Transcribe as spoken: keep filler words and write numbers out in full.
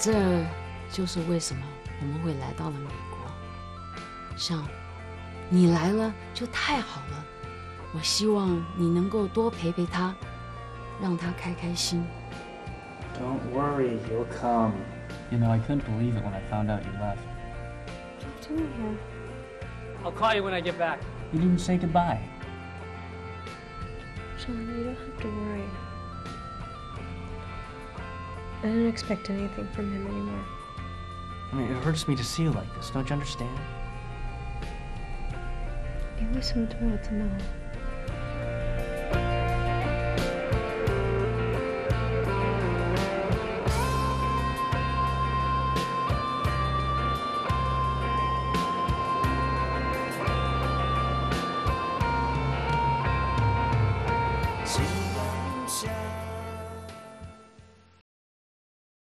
这就是为什么我们会来到了美国。像你来了就太好了，我希望你能够多陪陪他，让他开开心。 Don't worry, he'll come. You know, I couldn't believe it when I found out you left. What are you doing here? I'll call you when I get back. You didn't say goodbye. Sean, you don't have to worry. I don't expect anything from him anymore. I mean, it hurts me to see you like this. Don't you understand? It was so to know.